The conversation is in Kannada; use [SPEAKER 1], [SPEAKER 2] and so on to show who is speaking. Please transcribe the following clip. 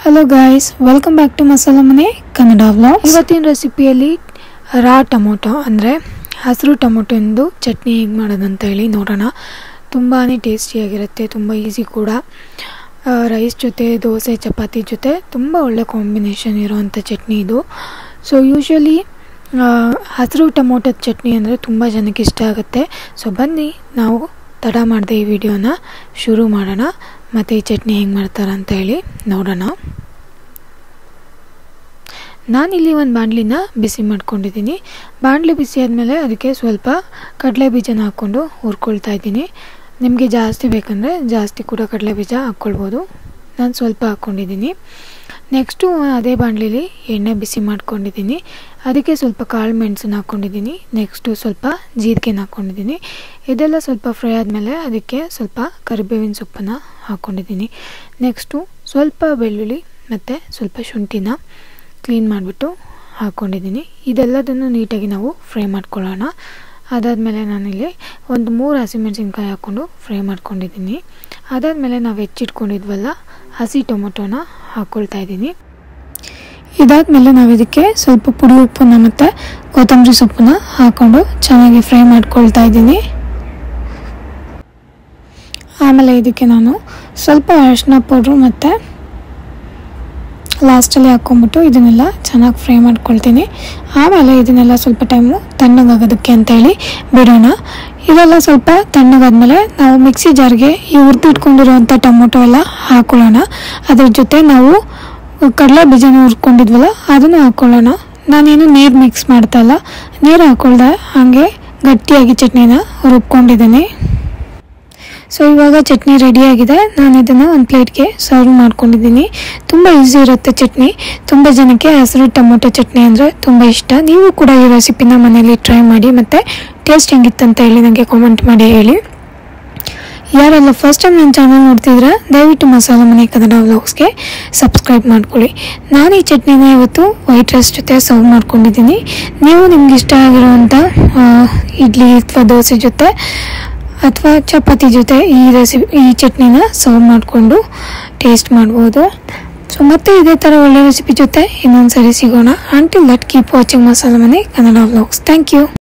[SPEAKER 1] Hello guys, welcome back to Masala Mane Kannada vlogs. ಇವತ್ತಿನ ರೆಸಿಪಿಯಲ್ಲಿ ರಾ ಟೊಮೊಟೊ ಅಂದರೆ ಹಸಿರು ಟೊಮೊಟೊ ಎಂದು ಚಟ್ನಿ ಹೇಗೆ ಮಾಡೋದು ಅಂತ ಹೇಳಿ ನೋಡೋಣ. ತುಂಬಾನೇ ಟೇಸ್ಟಿಯಾಗಿರುತ್ತೆ, ತುಂಬ ಈಸಿ ಕೂಡ. ರೈಸ್ ಜೊತೆ, ದೋಸೆ, ಚಪಾತಿ ಜೊತೆ ತುಂಬ ಒಳ್ಳೆ ಕಾಂಬಿನೇಷನ್ ಇರುವಂಥ ಚಟ್ನಿ ಇದು. ಸೊ ಯೂಶುವಲಿ ಹಸಿರು ಟೊಮೊಟೊ ಚಟ್ನಿ ಅಂದರೆ ತುಂಬ ಜನಕ್ಕೆ ಇಷ್ಟ ಆಗುತ್ತೆ. ಸೊ ಬನ್ನಿ ನಾವು ತಡ ಮಾಡದೆ ಈ ವಿಡಿಯೋನ ಶುರು ಮಾಡೋಣ ಮತ್ತು ಈ ಚಟ್ನಿ ಹೆಂಗೆ ಮಾಡ್ತಾರೆ ಅಂತ ಹೇಳಿ ನೋಡೋಣ. ನಾನಿಲ್ಲಿ ಒಂದು ಬಾಣಲಿನ ಬಿಸಿ ಮಾಡ್ಕೊಂಡಿದ್ದೀನಿ. ಬಾಣಲಿ ಬಿಸಿ ಆದಮೇಲೆ ಅದಕ್ಕೆ ಸ್ವಲ್ಪ ಕಡಲೆ ಬೀಜನ ಹಾಕ್ಕೊಂಡು ಹುರ್ಕೊಳ್ತಾ ಇದ್ದೀನಿ. ನಿಮಗೆ ಜಾಸ್ತಿ ಬೇಕಂದರೆ ಜಾಸ್ತಿ ಕೂಡ ಕಡಲೆ ಬೀಜ ಹಾಕ್ಕೊಳ್ಬೋದು. ನಾನು ಸ್ವಲ್ಪ ಹಾಕ್ಕೊಂಡಿದ್ದೀನಿ. ನೆಕ್ಸ್ಟು ಅದೇ ಬಾಣಲಿಲಿ ಎಣ್ಣೆ ಬಿಸಿ ಮಾಡ್ಕೊಂಡಿದ್ದೀನಿ. ಅದಕ್ಕೆ ಸ್ವಲ್ಪ ಕಾಳು ಮೆಣಸನ್ನ ಹಾಕ್ಕೊಂಡಿದ್ದೀನಿ. ನೆಕ್ಸ್ಟು ಸ್ವಲ್ಪ ಜೀರಿಗೆನ ಹಾಕ್ಕೊಂಡಿದ್ದೀನಿ. ಇದೆಲ್ಲ ಸ್ವಲ್ಪ ಫ್ರೈ ಆದಮೇಲೆ ಅದಕ್ಕೆ ಸ್ವಲ್ಪ ಕರಿಬೇವಿನ ಸೊಪ್ಪನ್ನು ಹಾಕ್ಕೊಂಡಿದ್ದೀನಿ. ನೆಕ್ಸ್ಟು ಸ್ವಲ್ಪ ಬೆಳ್ಳುಳ್ಳಿ ಮತ್ತು ಸ್ವಲ್ಪ ಶುಂಠಿನ ಕ್ಲೀನ್ ಮಾಡಿಬಿಟ್ಟು ಹಾಕ್ಕೊಂಡಿದ್ದೀನಿ. ಇದೆಲ್ಲದನ್ನು ನೀಟಾಗಿ ನಾವು ಫ್ರೈ ಮಾಡ್ಕೊಳ್ಳೋಣ. ಅದಾದಮೇಲೆ ನಾನಿಲ್ಲಿ ಒಂದು 3 ಹಸಿಮೆಣಸಿನ್ಕಾಯಿ ಹಾಕ್ಕೊಂಡು ಫ್ರೈ ಮಾಡ್ಕೊಂಡಿದ್ದೀನಿ. ಅದಾದಮೇಲೆ ನಾವು ಹೆಚ್ಚಿಟ್ಕೊಂಡಿದ್ವಲ್ಲ ಹಸಿ ಟೊಮೊಟೊನ ಹಾಕ್ಕೊಳ್ತಾ ಇದ್ದೀನಿ. ಇದಾದಮೇಲೆ ನಾವು ಇದಕ್ಕೆ ಸ್ವಲ್ಪ ಪುಡಿ ಉಪ್ಪನ್ನ ಮತ್ತು ಕೊತ್ತಂಬರಿ ಸೊಪ್ಪನ್ನ ಹಾಕ್ಕೊಂಡು ಚೆನ್ನಾಗಿ ಫ್ರೈ ಮಾಡ್ಕೊಳ್ತಾ ಇದ್ದೀನಿ. ಆಮೇಲೆ ಇದಕ್ಕೆ ನಾನು ಸ್ವಲ್ಪ ಅರಿಶಿನ ಪೌಡ್ರು ಮತ್ತು ಲಾಸ್ಟಲ್ಲಿ ಹಾಕ್ಕೊಂಬಿಟ್ಟು ಇದನ್ನೆಲ್ಲ ಚೆನ್ನಾಗಿ ಫ್ರೈ ಮಾಡ್ಕೊಳ್ತೀನಿ. ಆಮೇಲೆ ಇದನ್ನೆಲ್ಲ ಸ್ವಲ್ಪ ಟೈಮು ತಣ್ಣಗಾಗೋದಕ್ಕೆ ಅಂತೇಳಿ ಬಿಡೋಣ. ಇದೆಲ್ಲ ಸ್ವಲ್ಪ ತಣ್ಣಗಾದ್ಮೇಲೆ ನಾವು ಮಿಕ್ಸಿ ಜಾರ್ಗೆ ಈ ಹುರಿದಿಟ್ಕೊಂಡಿರುವಂಥ ಟೊಮೊಟೊ ಎಲ್ಲ ಹಾಕ್ಕೊಳ್ಳೋಣ. ಅದ್ರ ಜೊತೆ ನಾವು ಕಡಲೆ ಬೀಜನ ಹುರ್ಕೊಂಡಿದ್ವಲ್ಲ ಅದನ್ನು ಹಾಕ್ಕೊಳ್ಳೋಣ. ನಾನೇನು ನೀರು ಮಿಕ್ಸ್ ಮಾಡ್ತಾ ಇಲ್ಲ, ನೀರು ಹಾಕ್ಕೊಳ್ದೆ ಹಾಗೆ ಗಟ್ಟಿಯಾಗಿ ಚಟ್ನಿನ ರುಬ್ಕೊಂಡಿದ್ದೀನಿ. ಸೊ ಇವಾಗ ಚಟ್ನಿ ರೆಡಿಯಾಗಿದೆ. ನಾನು ಇದನ್ನು ಒಂದು ಪ್ಲೇಟ್ಗೆ ಸರ್ವ್ ಮಾಡ್ಕೊಂಡಿದ್ದೀನಿ. ತುಂಬ ಈಸಿ ಇರುತ್ತೆ ಚಟ್ನಿ. ತುಂಬ ಜನಕ್ಕೆ ಹಸಿರು ಟೊಮೊಟೊ ಚಟ್ನಿ ಅಂದರೆ ತುಂಬ ಇಷ್ಟ. ನೀವು ಕೂಡ ಈ ರೆಸಿಪಿನ ಮನೇಲಿ ಟ್ರೈ ಮಾಡಿ ಮತ್ತು ಟೇಸ್ಟ್ ಹೆಂಗಿತ್ತಂತ ಹೇಳಿ ನನಗೆ ಕಾಮೆಂಟ್ ಮಾಡಿ ಹೇಳಿ. ಯಾರೆಲ್ಲ ಫಸ್ಟ್ ಟೈಮ್ ನನ್ನ ಚಾನಲ್ ನೋಡ್ತಿದ್ರೆ ದಯವಿಟ್ಟು ಮಸಾಲ ಮನೆ ಕನ್ನಡ ವ್ಲಾಗ್ಸ್ಗೆ ಸಬ್ಸ್ಕ್ರೈಬ್ ಮಾಡ್ಕೊಳ್ಳಿ. ನಾನು ಈ ಚಟ್ನಿನ ಇವತ್ತು ವೈಟ್ ರೈಸ್ ಜೊತೆ ಸರ್ವ್ ಮಾಡ್ಕೊಂಡಿದ್ದೀನಿ. ನೀವು ನಿಮ್ಗೆ ಇಷ್ಟ ಆಗಿರುವಂಥ ಇಡ್ಲಿ ಅಥವಾ ದೋಸೆ ಜೊತೆ ಅಥವಾ ಚಪಾತಿ ಜೊತೆ ಈ ಚಟ್ನಿನ ಸರ್ವ್ ಮಾಡಿಕೊಂಡು ಟೇಸ್ಟ್ ಮಾಡ್ಬೋದು. ಸೊ ಮತ್ತೆ ಇದೇ ಥರ ಒಳ್ಳೆ ರೆಸಿಪಿ ಜೊತೆ ಇನ್ನೊಂದು ಸರಿ ಸಿಗೋಣ. Until that keep watching Masala Mane Kannada vlogs. Thank you.